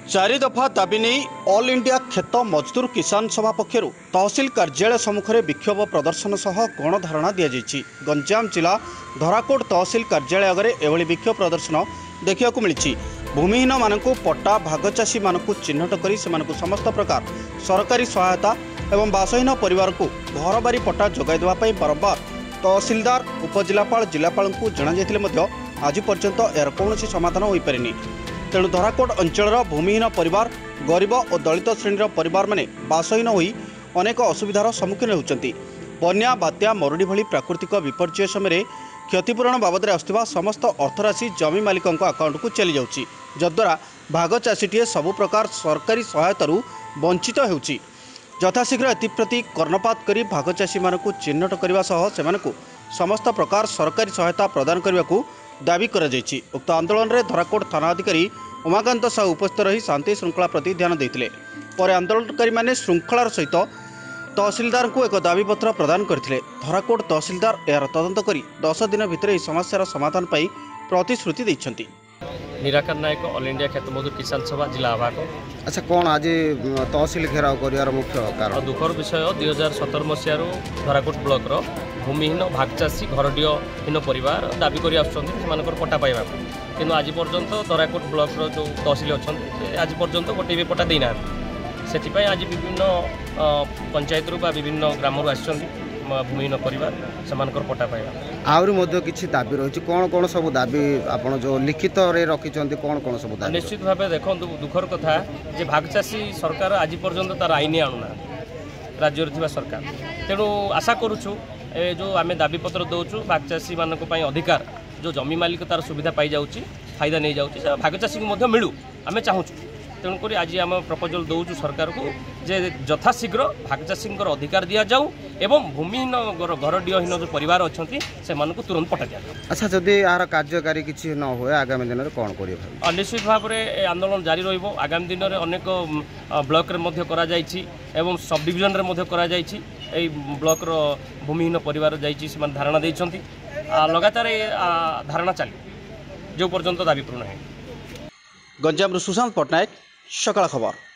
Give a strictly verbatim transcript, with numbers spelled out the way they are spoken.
चारि दफा दाबी नहीं ऑल इंडिया खेत मजदूर किसान सभा पक्षर तहसिल कार्यालय सम्मुख में विक्षोभ प्रदर्शन सह गणधारणा दि जाइए। गंजाम जिला धराकोट तहसिल कार्यालय आगे एभली विक्षोभ प्रदर्शन देखा मिली। भूमिहीन मानक पट्टा भागचाषी मानक चिन्हट कर समस्त प्रकार सरकारी सहायता एवं बासहीन परिवार को घर बारी पट्टा जोगाई देवाई बारंबार तहसिलदार उपजिलापाल जिलापाल को जनाई आज पर्यंत यार कौन समाधान हो पारे। तेणु धराकोट अंचल भूमिहीन परिवार गरीब और दलित श्रेणी परिवार माने बासहीन होई अनेक असुविधार सम्मुखीन होउछंती। बन्या बात्या मरुड़ी भली प्राकृतिक विपर्यय समय क्षतिपूरण बाबद आसुवा समस्त अर्थराशि जमी मालिकों अकाउंट को चली जाउछि, जद्वारा भागचाषीटीए सबु प्रकार सरकारी सहायतारू वंचित होउछि। यथाशीघ्र एप्रति कर्णपात करी भागचाषी मानकु चिन्हट करने सह सेमानकु समस्त प्रकार सरकारी सहायता प्रदान करने को दाबी करा जायछि। उक्त आंदोलन में धराकोट थाना अधिकारी उमाकांत साहू उपस्थित रही शांति श्रृंखला प्रति ध्यान देते। पर आंदोलनकारी माने श्रृंखलार सहित तहसिलदार को एक दाबीपत्र प्रदान करथिले। धराकोट तहसिलदार यार तदंत करी दस दिन भितर यह समस्यार समाधान पाई प्रतिश्रुति दैछंती। निराकार नायक ऑल इंडिया खेत मजदूर किसान सभा जिला आवाहक। अच्छा, कौन आज तहसिल घेराव कर मुख्य कारण? दुखर विषय दुई हजार सतर मसीह धराकोट ब्लॉक भूमिहीन भागचाषी घरडीहीन परिवार दाबी कर पट्टा पाइबा कि आज पर्यंत धराकोट ब्लॉक जो तहसिल अच्छा आज पर्यंत गोटे भी पट्टा देना से आज विभिन्न पंचायत रू विभिन्न ग्राम भूमिहीन परिवार से पट्टा पाइबा आहरी किसी दाबी रही कौन कौन सब दाबी आप जो लिखित रखिंट कौन कौन सब दाबी? निश्चित भाव देखो दुखर कथा जे भागचाषी सरकार आज पर्यंत तार आईन आनुना राज्य सरकार। तेणु आशा करुचु ए जो आम दाबीपत्र दौचु भागचाषी मान अधिकार जो जमी मालिक तार सुविधा पाई जाउची फायदा नहीं जाउची भागचाषी को मिलू आम चाहूँ। तेणुक आज आम प्रपोजल दौचु सरकार को जे यथाशीघ्र भागचाषी अधिकार दि जाऊ एवं भूमिहीन घरडीहीन जो परिवार अच्छा से तुरंत पट्टा दिया। अच्छा, जदि यार कार्यकारी किसी न हुए आगामी दिन में कौन कर? निश्चित भाव में आंदोलन जारी रहिबो। आगामी दिन में अनेक ब्लॉक एवं सब डिविजन रे ब्लॉक भूमिहीन परिवार जाइए धारणा देइछंती। लगातार धारणा चली जो पर्यंत दाबी पूर्ण है। गंजाम सुशांत पट्टनायक, सकाळ खबर।